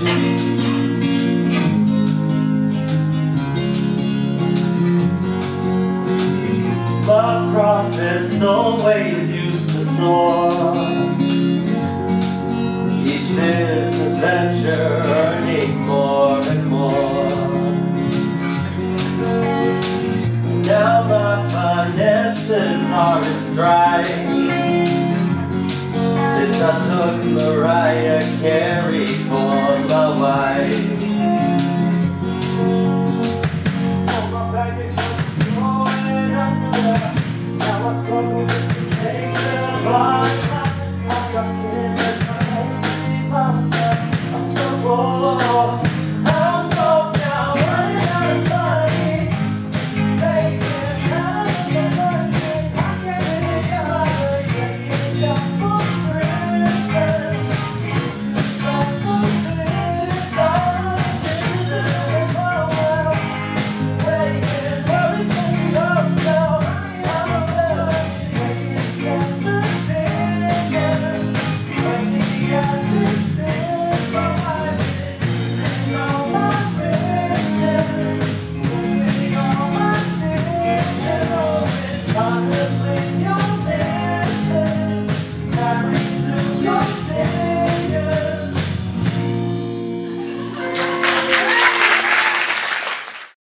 My profits always used to soar, each business venture earning more and more. Now my finances are in strife, since I took Mariah Carey for my wife. Now I struggle with the pain of my life. I got kids and I'm so bored. I'm broke now, running out of money. Taking time to get money. I can't live your life, taking it down for